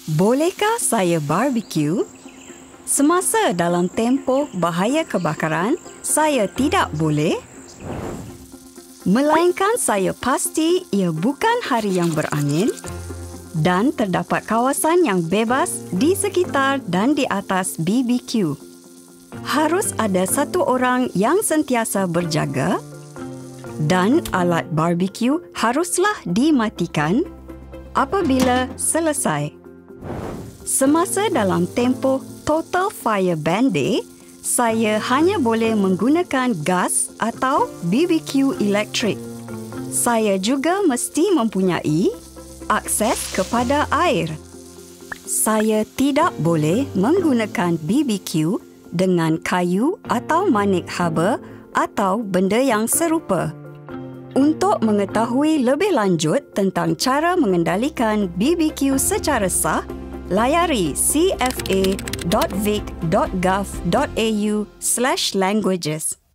Bolehkah saya barbecue? Semasa dalam tempoh bahaya kebakaran, saya tidak boleh. Melainkan saya pasti ia bukan hari yang berangin dan terdapat kawasan yang bebas di sekitar dan di atas BBQ. Harus ada satu orang yang sentiasa berjaga dan alat barbecue haruslah dimatikan apabila selesai. Semasa dalam tempoh Total Fire Ban Day, saya hanya boleh menggunakan gas atau BBQ elektrik. Saya juga mesti mempunyai akses kepada air. Saya tidak boleh menggunakan BBQ dengan kayu atau manik haba atau benda yang serupa. Untuk mengetahui lebih lanjut tentang cara mengendalikan BBQ secara sah, layari cfa.vic.gov.au/languages.